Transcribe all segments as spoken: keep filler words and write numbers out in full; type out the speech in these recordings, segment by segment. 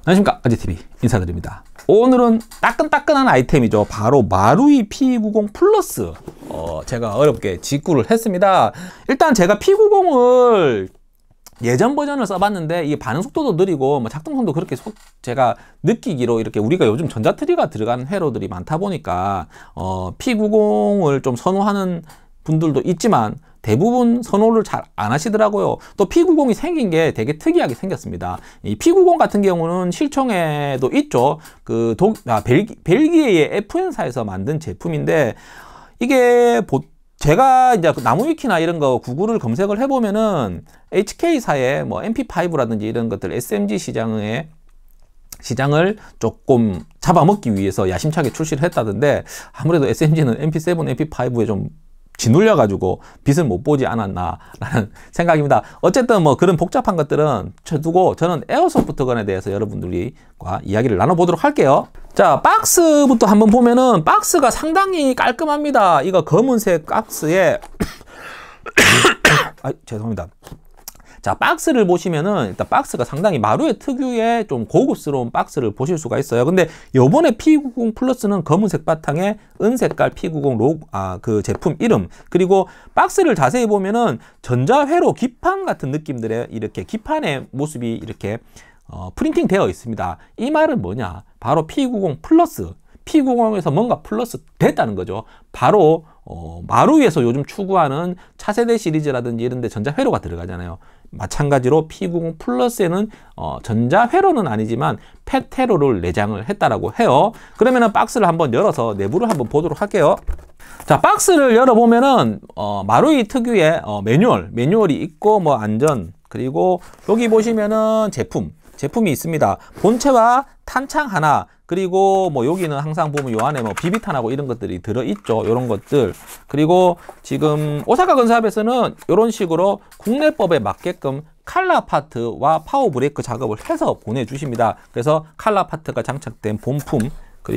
안녕하십니까, 아재티비 인사드립니다. 오늘은 따끈따끈한 아이템이죠. 바로 마루이 피 구십 플러스 어, 제가 어렵게 직구를 했습니다. 일단 제가 피 구십을 예전 버전을 써봤는데 이게 반응 속도도 느리고 뭐 작동성도 그렇게 소, 제가 느끼기로 이렇게 우리가 요즘 전자트리가 들어가는 회로들이 많다 보니까 어, 피 구십을 좀 선호하는 분들도 있지만 대부분 선호를 잘 안 하시더라고요. 또 피 구십이 생긴 게 되게 특이하게 생겼습니다. 이 피 구십 같은 경우는 실총에도 있죠. 그 독, 아, 벨기, 벨기에의 에프엔사에서 만든 제품인데 이게 보, 제가 이제 나무위키나 이런 거 구글을 검색을 해보면은 에이치케이사의 뭐 엠피파이브라든지 이런 것들 에스엠지 시장에 시장을 조금 잡아먹기 위해서 야심차게 출시를 했다던데 아무래도 에스엠지는 엠피 세븐, 엠피파이브에 좀 짓눌려 가지고 빛을 못 보지 않았나 라는 생각입니다. 어쨌든 뭐 그런 복잡한 것들은 쳐두고 저는 에어소프트건에 대해서 여러분들과 이야기를 나눠보도록 할게요. 자, 박스부터 한번 보면은 박스가 상당히 깔끔합니다. 이거 검은색 박스에 아, 죄송합니다. 자, 박스를 보시면은 일단 박스가 상당히 마루의 특유의 좀 고급스러운 박스를 보실 수가 있어요. 근데 요번에 피 구십 플러스는 검은색 바탕에 은색깔 피 구십 로고, 아, 그 제품 이름, 그리고 박스를 자세히 보면은 전자회로 기판 같은 느낌들의 이렇게 기판의 모습이 이렇게 어, 프린팅 되어 있습니다. 이 말은 뭐냐? 바로 피 구십 플러스, 피 구십에서 뭔가 플러스 됐다는 거죠. 바로 어, 마루이에서 요즘 추구하는 차세대 시리즈라든지 이런 데 전자회로가 들어가잖아요. 마찬가지로 피 구십 플러스에는 어, 전자회로는 아니지만 펫회로를 내장을 했다라고 해요. 그러면은 박스를 한번 열어서 내부를 한번 보도록 할게요. 자, 박스를 열어보면은 어, 마루이 특유의 어, 매뉴얼, 매뉴얼이 있고 뭐 안전, 그리고 여기 보시면은 제품, 제품이 있습니다. 본체와 탄창 하나, 그리고 뭐 여기는 항상 보면 요 안에 뭐 비비탄하고 이런 것들이 들어있죠. 요런 것들. 그리고 지금 오사카 건사업에서는 이런 식으로 국내법에 맞게끔 칼라 파트와 파워 브레이크 작업을 해서 보내주십니다. 그래서 칼라 파트가 장착된 본품,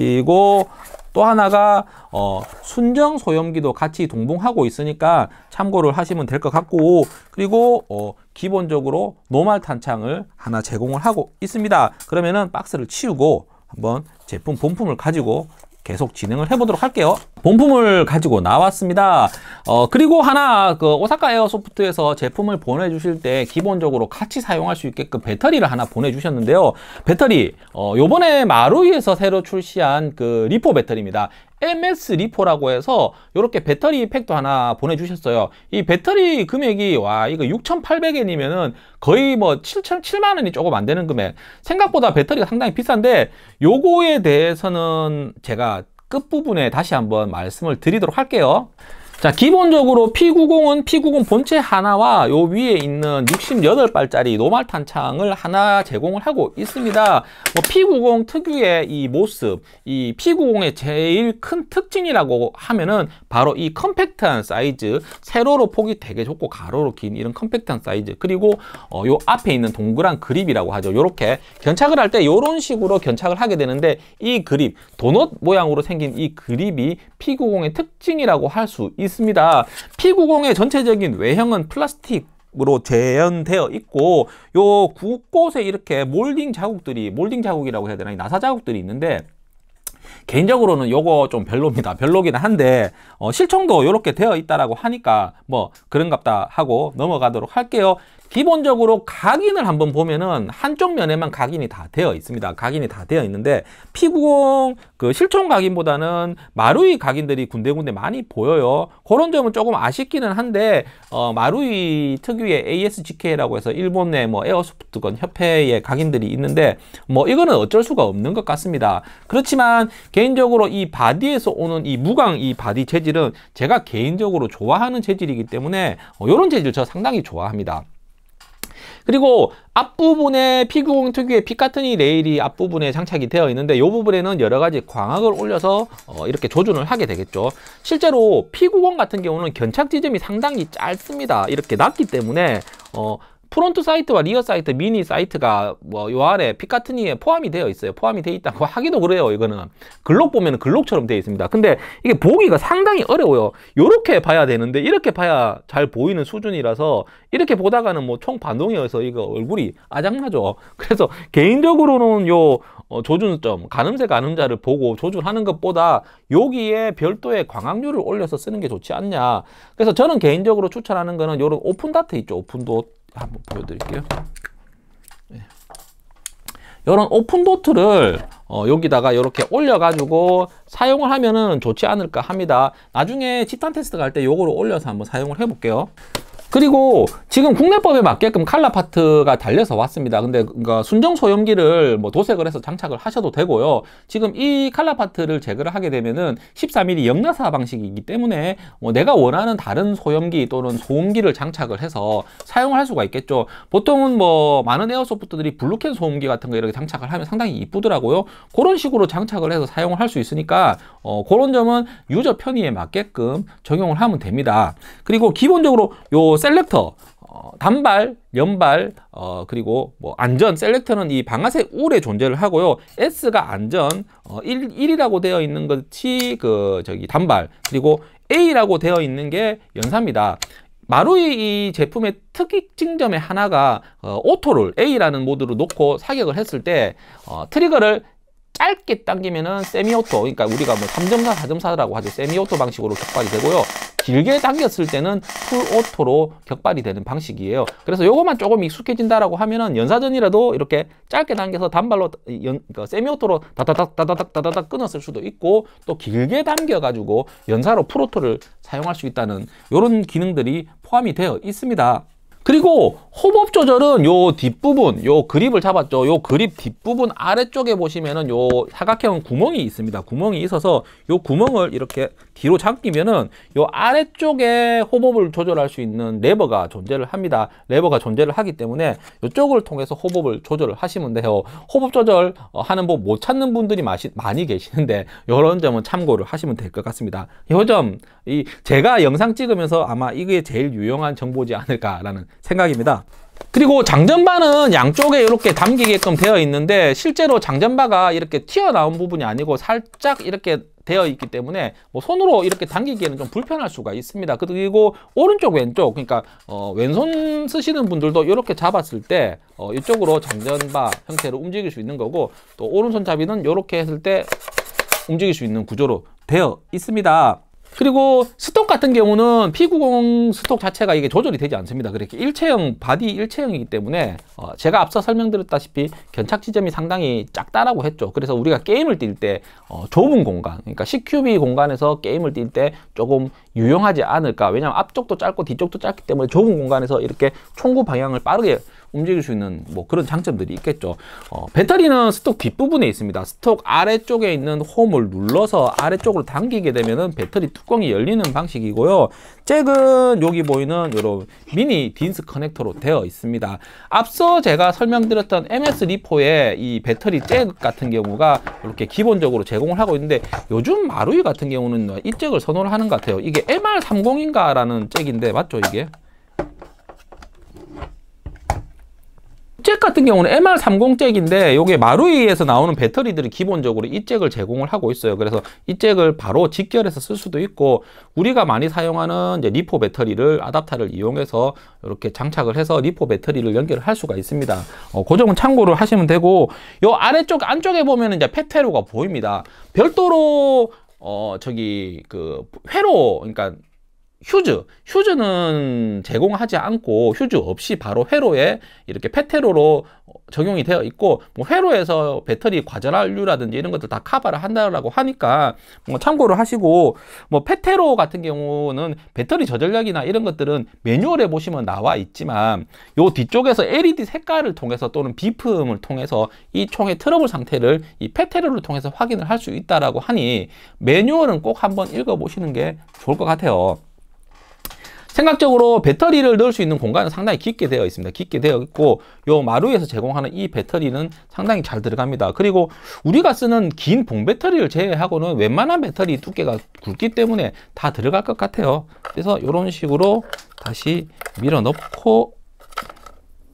그리고 또 하나가 어, 순정 소염기도 같이 동봉하고 있으니까 참고를 하시면 될 것 같고, 그리고 어, 기본적으로 노말 탄창을 하나 제공을 하고 있습니다. 그러면은 박스를 치우고 한번 제품 본품을 가지고 계속 진행을 해보도록 할게요. 본품을 가지고 나왔습니다. 어, 그리고 하나 그 오사카 에어소프트에서 제품을 보내주실 때 기본적으로 같이 사용할 수 있게끔 배터리를 하나 보내주셨는데요. 배터리 어, 요번에 마루이에서 새로 출시한 그 리포 배터리입니다. 엠에스 리포라고 해서 이렇게 배터리 팩도 하나 보내주셨어요. 이 배터리 금액이 와 이거 육천팔백 엔이면은 거의 뭐 칠만 원이 조금 안 되는 금액. 생각보다 배터리가 상당히 비싼데 요거에 대해서는 제가 끝부분에 다시 한번 말씀을 드리도록 할게요. 자, 기본적으로 피 구십은 피 구십 본체 하나와 요 위에 있는 육십팔 발짜리 노말 탄창을 하나 제공을 하고 있습니다. 뭐 피 구십 특유의 이 모습, 이 피 구십의 제일 큰 특징이라고 하면은 바로 이 컴팩트한 사이즈, 세로로 폭이 되게 좁고 가로로 긴 이런 컴팩트한 사이즈, 그리고 어, 요 앞에 있는 동그란 그립이라고 하죠. 요렇게 견착을 할 때 요런 식으로 견착을 하게 되는데 이 그립, 도넛 모양으로 생긴 이 그립이 피 구십의 특징이라고 할 수 있습니다. 있습니다. 피 구십의 전체적인 외형은 플라스틱으로 재현되어 있고 요 곳곳에 이렇게 몰딩 자국들이, 몰딩 자국이라고 해야 되나, 나사 자국들이 있는데 개인적으로는 요거 좀 별로입니다. 별로긴 한데 어, 실총도 이렇게 되어 있다라고 하니까 뭐 그런갑다 하고 넘어가도록 할게요. 기본적으로 각인을 한번 보면은 한쪽 면에만 각인이 다 되어 있습니다. 각인이 다 되어 있는데 피 구십 그 실총 각인보다는 마루이 각인들이 군데군데 많이 보여요. 그런 점은 조금 아쉽기는 한데 어, 마루이 특유의 에이에스지케이라고 해서 일본의 뭐 에어소프트건 협회의 각인들이 있는데 뭐 이거는 어쩔 수가 없는 것 같습니다. 그렇지만 개인적으로 이 바디에서 오는 이 무광 이 바디 재질은 제가 개인적으로 좋아하는 재질이기 때문에 어, 이런 재질 저 상당히 좋아합니다. 그리고 앞부분에 피 구십 특유의 피카트니 레일이 앞부분에 장착이 되어 있는데 이 부분에는 여러 가지 광학을 올려서 어 이렇게 조준을 하게 되겠죠. 실제로 피 구십 같은 경우는 견착 지점이 상당히 짧습니다. 이렇게 낮기 때문에 어 프론트 사이트와 리어 사이트, 미니 사이트가 뭐 요 아래 피카트니에 포함이 되어 있어요. 포함이 되어 있다고 하기도 그래요. 이거는 글록 보면 글록처럼 되어 있습니다. 근데 이게 보기가 상당히 어려워요. 이렇게 봐야 되는데 이렇게 봐야 잘 보이는 수준이라서 이렇게 보다가는 뭐 총 반동이어서 이거 얼굴이 아작나죠. 그래서 개인적으로는 요 어, 조준점, 가늠쇠 가늠자를 보고 조준하는 것보다 여기에 별도의 광학률을 올려서 쓰는 게 좋지 않냐. 그래서 저는 개인적으로 추천하는 거는 요런 오픈 다트 있죠. 오픈 도트 한번 보여드릴게요. 네. 요런 오픈 도트를 어, 여기다가 이렇게 올려가지고 사용을 하면은 좋지 않을까 합니다. 나중에 집단 테스트 갈 때 요거를 올려서 한번 사용을 해볼게요. 그리고 지금 국내법에 맞게끔 칼라 파트가 달려서 왔습니다. 근데 그러니까 순정 소염기를 뭐 도색을 해서 장착을 하셔도 되고요. 지금 이 칼라 파트를 제거를 하게 되면은 십사 밀리미터 역나사 방식이기 때문에 뭐 내가 원하는 다른 소염기 또는 소음기를 장착을 해서 사용을 할 수가 있겠죠. 보통은 뭐 많은 에어소프트들이 블루캔 소음기 같은 거 이렇게 장착을 하면 상당히 이쁘더라고요. 그런 식으로 장착을 해서 사용을 할 수 있으니까 어, 그런 점은 유저 편의에 맞게끔 적용을 하면 됩니다. 그리고 기본적으로 요 셀렉터, 어, 단발, 연발, 어, 그리고 뭐 안전, 셀렉터는 이 방아쇠 울에 존재를 하고요. S가 안전, 어, 일, 일이라고 되어 있는 것이 그 저기 단발, 그리고 A라고 되어 있는 게 연사입니다. 마루이 이 제품의 특징점의 하나가 어, 오토를 A라는 모드로 놓고 사격을 했을 때 어, 트리거를 짧게 당기면은 세미오토, 그러니까 우리가 뭐 삼 점 사, 사 점 사라고 하죠. 세미오토 방식으로 격발이 되고요. 길게 당겼을 때는 풀오토로 격발이 되는 방식이에요. 그래서 요것만 조금 익숙해진다라고 하면은 연사전이라도 이렇게 짧게 당겨서 단발로 연, 그러니까 세미오토로 다다닥 다다닥 다다닥 끊었을 수도 있고, 또 길게 당겨가지고 연사로 풀오토를 사용할 수 있다는 이런 기능들이 포함이 되어 있습니다. 그리고 호법 조절은 요 뒷부분, 요 그립을 잡았죠. 요 그립 뒷부분 아래쪽에 보시면은 요 사각형 구멍이 있습니다. 구멍이 있어서 요 구멍을 이렇게 뒤로 잠기면은 요 아래쪽에 호법을 조절할 수 있는 레버가 존재를 합니다. 레버가 존재를 하기 때문에 이쪽을 통해서 호법을 조절을 하시면 돼요. 호법 조절 하는 법 못 찾는 분들이 많이 계시는데 이런 점은 참고를 하시면 될 것 같습니다. 이 점, 이 제가 영상 찍으면서 아마 이게 제일 유용한 정보지 않을까라는 생각입니다. 그리고 장전바는 양쪽에 이렇게 담기게끔 되어 있는데 실제로 장전바가 이렇게 튀어나온 부분이 아니고 살짝 이렇게 되어 있기 때문에 뭐 손으로 이렇게 당기기에는 좀 불편할 수가 있습니다. 그리고 오른쪽 왼쪽, 그러니까 어 왼손 쓰시는 분들도 이렇게 잡았을 때 어 이쪽으로 장전바 형태로 움직일 수 있는 거고, 또 오른손잡이는 이렇게 했을 때 움직일 수 있는 구조로 되어 있습니다. 그리고 스톡 같은 경우는 피 구십 스톡 자체가 이게 조절이 되지 않습니다. 그렇게 일체형, 바디 일체형이기 때문에 어 제가 앞서 설명드렸다시피 견착 지점이 상당히 작다라고 했죠. 그래서 우리가 게임을 뛸 때 어 좁은 공간, 그러니까 씨큐비 공간에서 게임을 뛸 때 조금 유용하지 않을까. 왜냐하면 앞쪽도 짧고 뒤쪽도 짧기 때문에 좁은 공간에서 이렇게 총구 방향을 빠르게 움직일 수 있는 뭐 그런 장점들이 있겠죠. 어, 배터리는 스톡 뒷부분에 있습니다. 스톡 아래쪽에 있는 홈을 눌러서 아래쪽으로 당기게 되면은 배터리 뚜껑이 열리는 방식이고요. 잭은 여기 보이는 이런 미니 딘스 커넥터로 되어 있습니다. 앞서 제가 설명드렸던 엠에스 리포의 이 배터리 잭 같은 경우가 이렇게 기본적으로 제공을 하고 있는데, 요즘 마루이 같은 경우는 이 잭을 선호를 하는 것 같아요. 이게 엠알 삼십인가 라는 잭인데 맞죠 이게? 잭 같은 경우는 엠알 삼십 잭인데 요게 마루이에서 나오는 배터리들이 기본적으로 이 잭을 제공을 하고 있어요. 그래서 이 잭을 바로 직결해서 쓸 수도 있고, 우리가 많이 사용하는 이제 리포 배터리를 아답터를 이용해서 이렇게 장착을 해서 리포 배터리를 연결을 할 수가 있습니다. 어, 그 점은 참고를 하시면 되고, 요 아래쪽 안쪽에 보면 이제 페트회로가 보입니다. 별도로 어 저기 그 회로, 그러니까 휴즈, 휴즈는 제공하지 않고 휴즈 없이 바로 회로에 이렇게 페테로로 적용이 되어 있고, 뭐 회로에서 배터리 과전환류라든지 이런 것들 다 커버를 한다라고 하니까 뭐 참고를 하시고, 뭐 페테로 같은 경우는 배터리 저전력이나 이런 것들은 매뉴얼에 보시면 나와 있지만 요 뒤쪽에서 엘이디 색깔을 통해서 또는 비품을 통해서 이 총의 트러블 상태를 이 페테로를 통해서 확인을 할 수 있다라고 하니 매뉴얼은 꼭 한번 읽어 보시는 게 좋을 것 같아요. 생각적으로 배터리를 넣을 수 있는 공간은 상당히 깊게 되어 있습니다. 깊게 되어 있고, 요 마루에서 제공하는 이 배터리는 상당히 잘 들어갑니다. 그리고 우리가 쓰는 긴 봉 배터리를 제외하고는 웬만한 배터리 두께가 굵기 때문에 다 들어갈 것 같아요. 그래서 이런 식으로 다시 밀어 넣고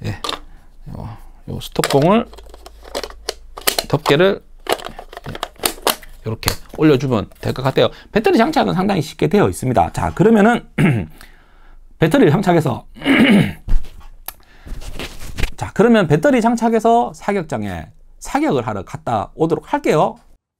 예, 요, 요 스톱봉을 덮개를 이렇게 올려주면 될 것 같아요. 배터리 장착은 상당히 쉽게 되어 있습니다. 자, 그러면은 배터리를 장착해서 자, 그러면 배터리 장착해서 사격장에 사격을 하러 갔다 오도록 할게요.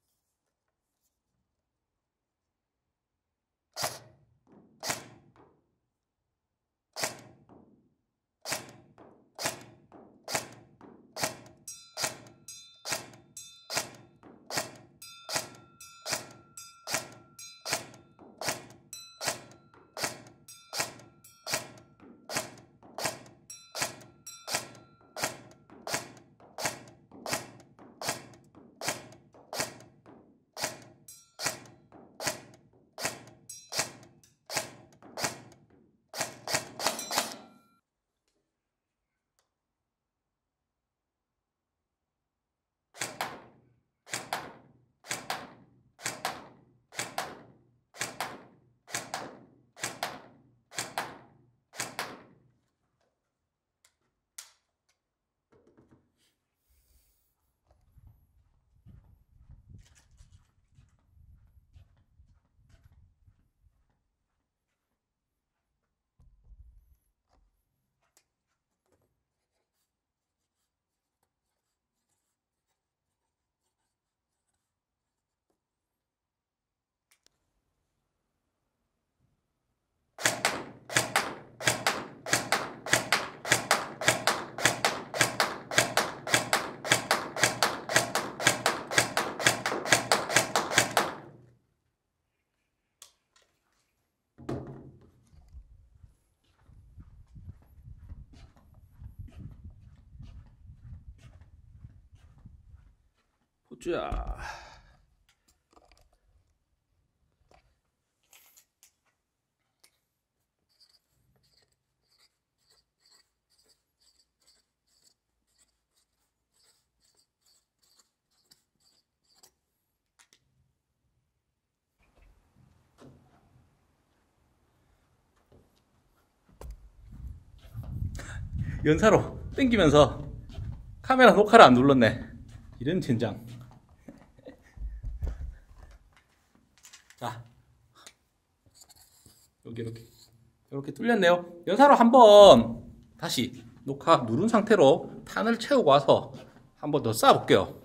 보자. 연사로 당기면서 카메라 녹화를 안 눌렀네. 이런 젠장. 자, 여기 이렇게 이렇게 뚫렸네요. 연사로 한번 다시 녹화 누른 상태로 탄을 채우고 와서 한번 더 쏴 볼게요.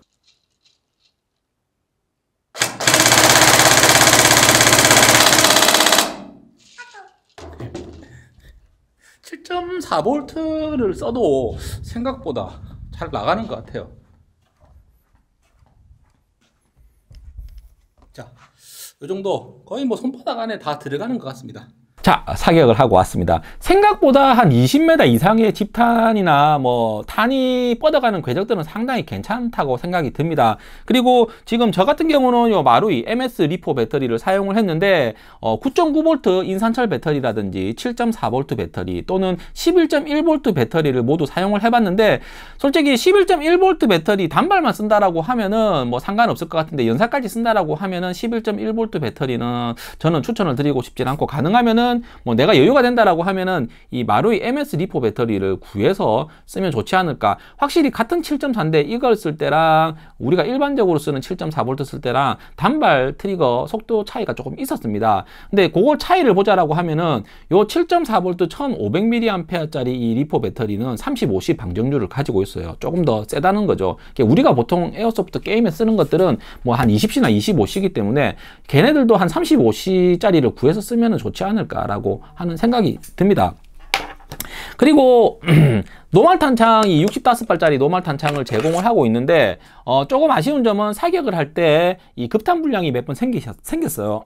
칠 점 사 볼트를 써도 생각보다 잘 나가는 것 같아요. 자, 이 정도 거의 뭐 손바닥 안에 다 들어가는 것 같습니다. 자, 사격을 하고 왔습니다. 생각보다 한 이십 미터 이상의 집탄이나 뭐 탄이 뻗어가는 궤적들은 상당히 괜찮다고 생각이 듭니다. 그리고 지금 저 같은 경우는 요 마루이 엠에스 리포 배터리를 사용을 했는데 어, 구 점 구 볼트 인산철 배터리라든지 칠 점 사 볼트 배터리 또는 십일 점 일 볼트 배터리를 모두 사용을 해봤는데 솔직히 십일 점 일 볼트 배터리 단발만 쓴다라고 하면은 뭐 상관없을 것 같은데 연사까지 쓴다라고 하면은 십일 점 일 볼트 배터리는 저는 추천을 드리고 싶진 않고, 가능하면은 뭐 내가 여유가 된다라고 하면은 이 마루이 엠에스 리포 배터리를 구해서 쓰면 좋지 않을까. 확실히 같은 칠 점 사인데 이걸 쓸 때랑 우리가 일반적으로 쓰는 칠 점 사 볼트 쓸 때랑 단발 트리거 속도 차이가 조금 있었습니다. 근데 그걸 차이를 보자라고 하면은 요 칠 점 사 볼트 천오백 밀리암페어짜리 이 리포 배터리는 삼십오 시 방정률을 가지고 있어요. 조금 더 세다는 거죠. 우리가 보통 에어소프트 게임에 쓰는 것들은 뭐 한 이십 시나 이십오 시이기 때문에 걔네들도 한 삼십오 시짜리를 구해서 쓰면 좋지 않을까 라고 하는 생각이 듭니다. 그리고 노말 탄창이 육십오 발짜리 노말 탄창을 제공을 하고 있는데 어, 조금 아쉬운 점은 사격을 할 때 이 급탄 불량이 몇 번 생겼어요.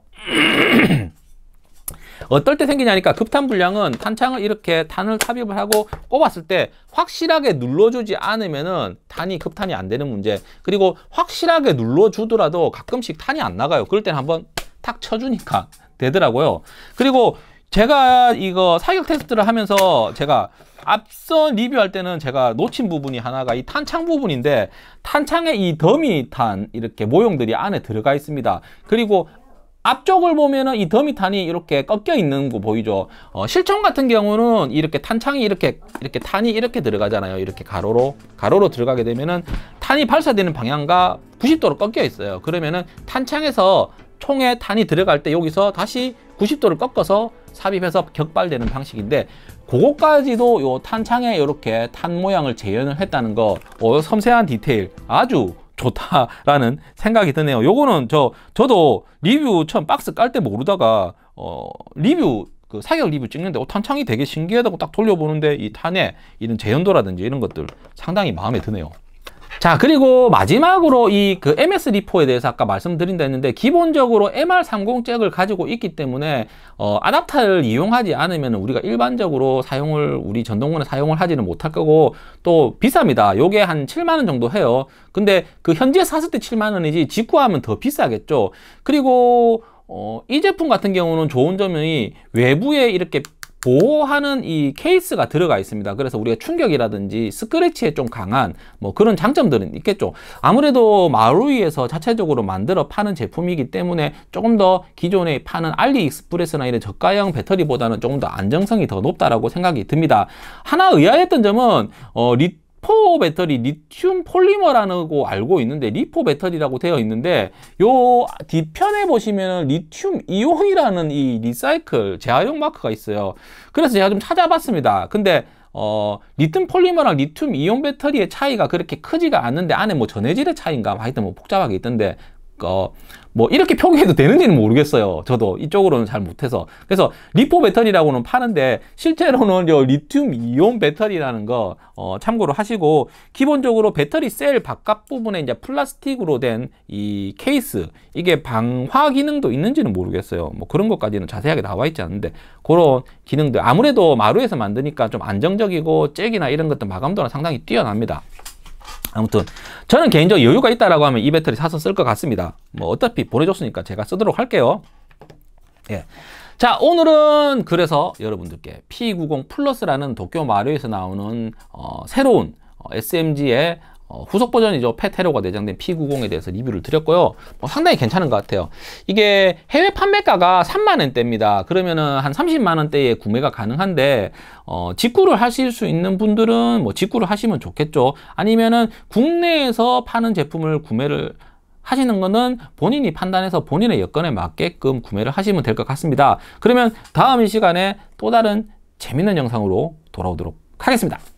어떨 때 생기냐니까, 급탄 불량은 탄창을 이렇게 탄을 삽입을 하고 꼽았을 때 확실하게 눌러주지 않으면은 탄이 급탄이 안 되는 문제, 그리고 확실하게 눌러주더라도 가끔씩 탄이 안 나가요. 그럴 때는 한번 탁 쳐주니까 되더라고요. 그리고 제가 이거 사격 테스트를 하면서 제가 앞서 리뷰할 때는 제가 놓친 부분이 하나가 이 탄창 부분인데, 탄창에 이 더미 탄 이렇게 모형들이 안에 들어가 있습니다. 그리고 앞쪽을 보면은 이 더미탄이 이렇게 꺾여 있는 거 보이죠? 어, 실총 같은 경우는 이렇게 탄창이 이렇게 이렇게 탄이 이렇게 들어가잖아요. 이렇게 가로로 가로로 들어가게 되면은 탄이 발사되는 방향과 구십 도로 꺾여 있어요. 그러면은 탄창에서 총에 탄이 들어갈 때 여기서 다시 구십 도를 꺾어서 삽입해서 격발되는 방식인데, 그거까지도 요 탄창에 이렇게 탄 모양을 재현을 했다는 거, 어, 섬세한 디테일 아주 좋다라는 생각이 드네요. 요거는 저 저도 리뷰 처음 박스 깔 때 모르다가 어 리뷰 그 사격 리뷰 찍는데 어, 탄창이 되게 신기하다고 딱 돌려보는데 이 탄의 이런 재현도라든지 이런 것들 상당히 마음에 드네요. 자, 그리고 마지막으로 이 그 엠에스 리포에 대해서 아까 말씀드린다 했는데, 기본적으로 엠알 삼십 잭을 가지고 있기 때문에 어, 아답터를 이용하지 않으면 우리가 일반적으로 사용을 우리 전동권에 사용을 하지는 못할 거고, 또 비쌉니다. 요게 한 칠만 원 정도 해요. 근데 그 현지에 샀을 때 칠만 원이지 직구하면 더 비싸겠죠. 그리고 어, 이 제품 같은 경우는 좋은 점이 외부에 이렇게 보호하는 이 케이스가 들어가 있습니다. 그래서 우리가 충격이라든지 스크래치에 좀 강한 뭐 그런 장점들은 있겠죠. 아무래도 마루이에서 자체적으로 만들어 파는 제품이기 때문에 조금 더 기존에 파는 알리익스프레스나 이런 저가형 배터리보다는 조금 더 안정성이 더 높다라고 생각이 듭니다. 하나 의아했던 점은 어, 리 리포 배터리, 리튬 폴리머라고 알고 있는데 리포 배터리라고 되어 있는데, 요 뒤편에 보시면 리튬 이온이라는 이 리사이클 재활용 마크가 있어요. 그래서 제가 좀 찾아봤습니다. 근데 어, 리튬 폴리머랑 리튬 이온 배터리의 차이가 그렇게 크지가 않는데, 안에 뭐 전해질의 차이인가 하여튼 뭐 복잡하게 있던데, 어, 뭐 이렇게 표기해도 되는지는 모르겠어요. 저도 이쪽으로는 잘 못해서. 그래서 리포 배터리라고는 파는데 실제로는 요 리튬 이온 배터리라는 거 어, 참고로 하시고, 기본적으로 배터리 셀 바깥 부분에 이제 플라스틱으로 된 이 케이스, 이게 방화 기능도 있는지는 모르겠어요. 뭐 그런 것까지는 자세하게 나와 있지 않는데, 그런 기능들 아무래도 마루에서 만드니까 좀 안정적이고 잭이나 이런 것들 마감도는 상당히 뛰어납니다. 아무튼 저는 개인적으로 여유가 있다라고 하면 이 배터리 사서 쓸 것 같습니다. 뭐 어차피 보내줬으니까 제가 쓰도록 할게요. 예. 자, 오늘은 그래서 여러분들께 피 구십 플러스라는 도쿄 마루에서 나오는 어, 새로운 어, 에스엠지의 어, 후속 버전이죠. 페테로가 내장된 피 구십에 대해서 리뷰를 드렸고요. 뭐 상당히 괜찮은 것 같아요. 이게 해외 판매가가 삼만 원대입니다. 그러면은 한 삼십만 원대에 구매가 가능한데, 어, 직구를 하실 수 있는 분들은 뭐 직구를 하시면 좋겠죠. 아니면은 국내에서 파는 제품을 구매를 하시는 거는 본인이 판단해서 본인의 여건에 맞게끔 구매를 하시면 될 것 같습니다. 그러면 다음 이 시간에 또 다른 재밌는 영상으로 돌아오도록 하겠습니다.